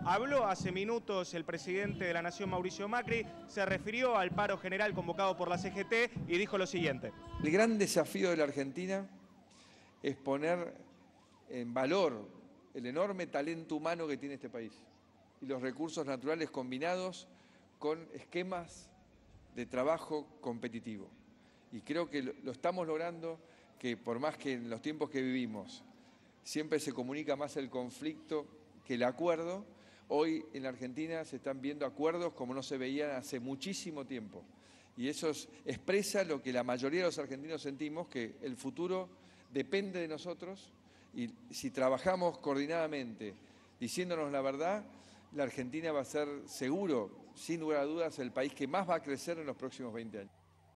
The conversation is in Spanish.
Habló hace minutos el presidente de la Nación, Mauricio Macri, se refirió al paro general convocado por la CGT y dijo lo siguiente. El gran desafío de la Argentina es poner en valor el enorme talento humano que tiene este país y los recursos naturales combinados con esquemas de trabajo competitivo. Y creo que lo estamos logrando, que por más que en los tiempos que vivimos siempre se comunica más el conflicto que el acuerdo, hoy en la Argentina se están viendo acuerdos como no se veían hace muchísimo tiempo. Y eso expresa lo que la mayoría de los argentinos sentimos, que el futuro depende de nosotros y si trabajamos coordinadamente, diciéndonos la verdad, la Argentina va a ser seguro, sin lugar a dudas, el país que más va a crecer en los próximos 20 años.